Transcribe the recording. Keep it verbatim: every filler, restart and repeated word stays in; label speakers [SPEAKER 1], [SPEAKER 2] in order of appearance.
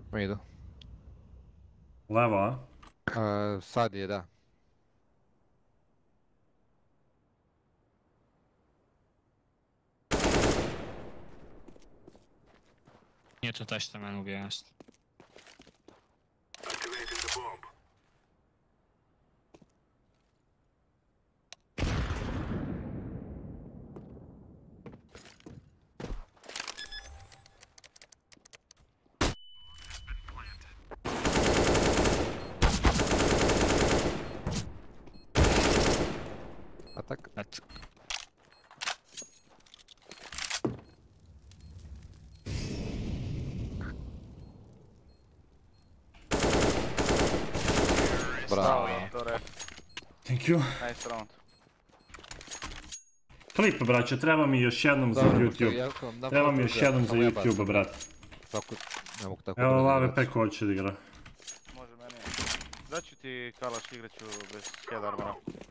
[SPEAKER 1] Idu.
[SPEAKER 2] Levo, a?
[SPEAKER 1] E, sad je, da.
[SPEAKER 3] Nije to taj što mene ubio, jasno.
[SPEAKER 1] Atak.
[SPEAKER 3] Eto.
[SPEAKER 1] Bravo.
[SPEAKER 4] Doktore,
[SPEAKER 2] Thank you.
[SPEAKER 4] nice round.
[SPEAKER 2] Klip, braće, treba mi još jednom za
[SPEAKER 1] Dobro,
[SPEAKER 2] YouTube.
[SPEAKER 1] ja sam na
[SPEAKER 2] Treba mi još
[SPEAKER 1] fotu
[SPEAKER 2] jednom
[SPEAKER 1] uzeo,
[SPEAKER 2] za
[SPEAKER 1] samo ja
[SPEAKER 2] YouTube,
[SPEAKER 1] bacim.
[SPEAKER 2] brate.
[SPEAKER 1] Svako, ne mogu tako
[SPEAKER 2] Evo,
[SPEAKER 1] brzo
[SPEAKER 2] Lave
[SPEAKER 1] igrati.
[SPEAKER 2] Peko hoće da igra.
[SPEAKER 4] Može meni. Daću ti kalaš, igrat ću bez head armora.